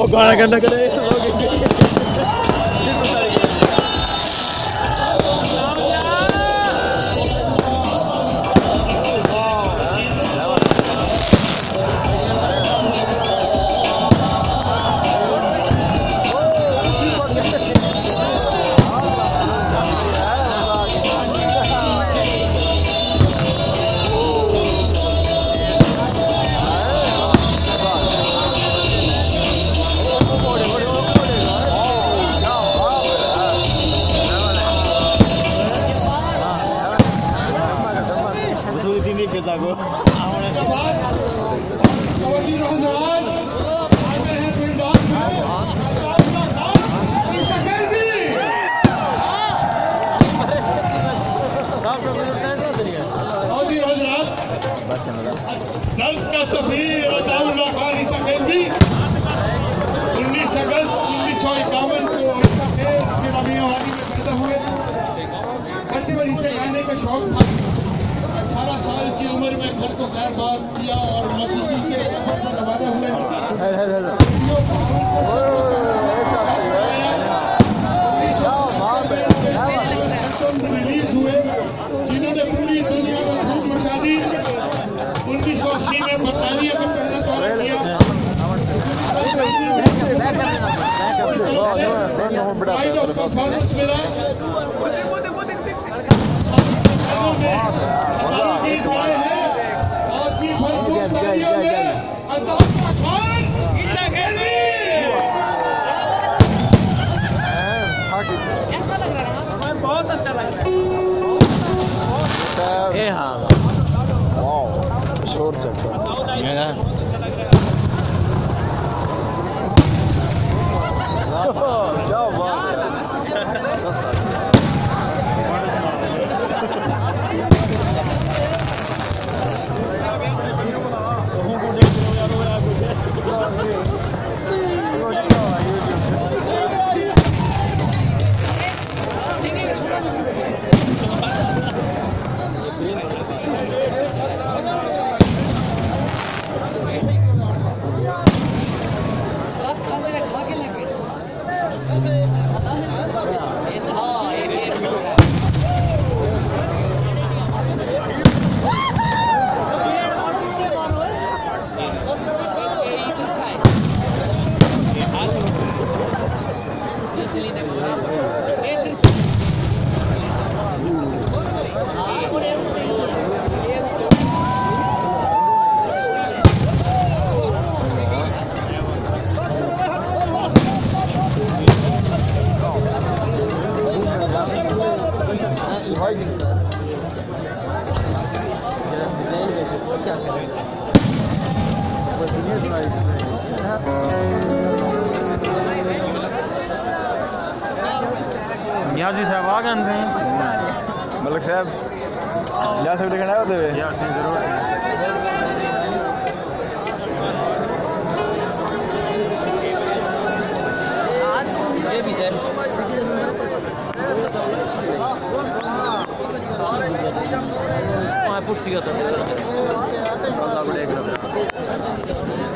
गाना करना करे दर्द का सफीर अताउल्लाह एसा खैल्वी 19 अगस्त 1951 को एसा खैल्वी रबियावादी में पैदा हुए। बचपन से गाने का शौक था। 18 साल की उम्र में घर को खैरबाद किया और मौसीकी के सफर में रवाना हुए। रिलीज हुए जिन्होंने पूरी दुनिया में धूम मचा दी। 1980 में बरतानिया का पहला दौरा किया। परफॉर्मेंस मिला। आपकी भरपूर तालियों में अताउल्लाह खान ईसा खैल्वी। ऐसा लग रहा है ना, बहुत अच्छा लग रहा है। हाँ शोर चलता है ना क्या बात याजी साहब आ गए से मलिक साहब जा सकते कहना होते हुए या सही जरूर ये भी है पुष्टि का तो